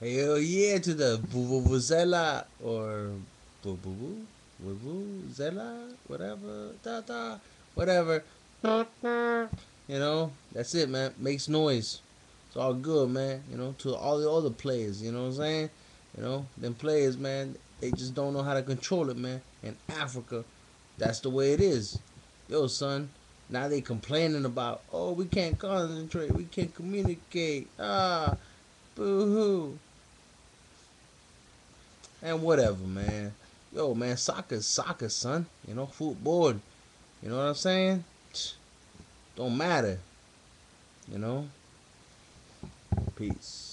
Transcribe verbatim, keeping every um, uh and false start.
Hell yeah to the Vuvuzela or Vuvu Vuvuzela, whatever, da da, whatever. You know, that's it, man. Makes noise. It's all good, man. You know, to all the other players, you know what I'm saying? You know, them players, man, they just don't know how to control it, man. In Africa, that's the way it is. Yo, son, now they complaining about, oh, we can't concentrate, we can't communicate. Ah, boo hoo. And whatever, man. Yo, man, soccer's soccer, son. You know, football. You know what I'm saying? Don't matter. You know? Peace.